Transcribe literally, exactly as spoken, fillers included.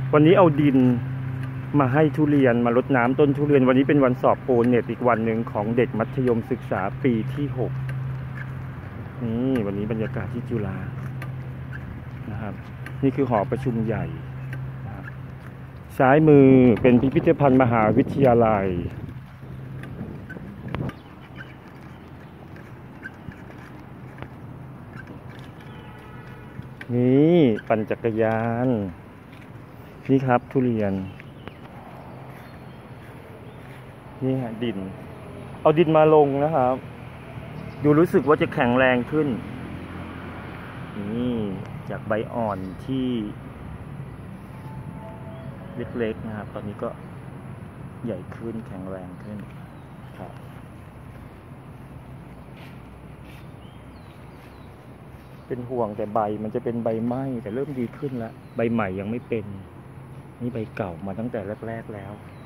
วันนี้เอาดินมาให้ทุเรียนมารดน้ำต้นทุเรียนวันนี้เป็นวันสอบโอเน็ตอีกวันหนึ่งของเด็กมัธยมศึกษาปีที่หกนี่วันนี้บรรยากาศที่จุฬานะครับนี่คือหอประชุมใหญ่นะครับซ้ายมือเป็นพิพิธภัณฑ์มหาวิทยาลัยนี่ปั่นจักรยานนี่ครับทุเรียนนี่ฮะดินเอาดินมาลงนะครับดูรู้สึกว่าจะแข็งแรงขึ้นนี่จากใบอ่อนที่เล็กๆนะครับตอนนี้ก็ใหญ่ขึ้นแข็งแรงขึ้นครับเป็นห่วงแต่ใบมันจะเป็นใบไหม้แต่เริ่มดีขึ้นแล้วใบใหม่ยังไม่เป็นนี่ใบเก่ามาตั้งแต่แรกๆแล้ว